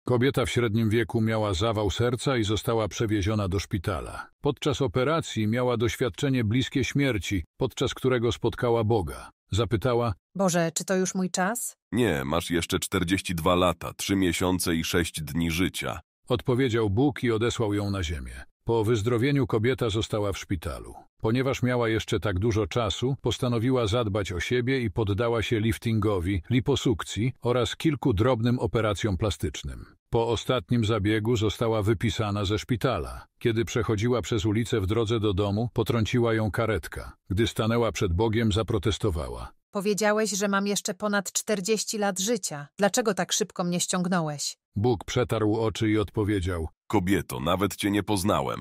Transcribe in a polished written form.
Kobieta w średnim wieku miała zawał serca i została przewieziona do szpitala. Podczas operacji miała doświadczenie bliskie śmierci, podczas którego spotkała Boga. Zapytała: Boże, czy to już mój czas? Nie, masz jeszcze 42 lata, 3 miesiące i 6 dni życia. Odpowiedział Bóg i odesłał ją na ziemię. Po wyzdrowieniu kobieta została w szpitalu. Ponieważ miała jeszcze tak dużo czasu, postanowiła zadbać o siebie i poddała się liftingowi, liposukcji oraz kilku drobnym operacjom plastycznym. Po ostatnim zabiegu została wypisana ze szpitala. Kiedy przechodziła przez ulicę w drodze do domu, potrąciła ją karetka. Gdy stanęła przed Bogiem, zaprotestowała. Powiedziałeś, że mam jeszcze ponad 40 lat życia. Dlaczego tak szybko mnie ściągnąłeś? Bóg przetarł oczy i odpowiedział: Kobieto, nawet cię nie poznałem.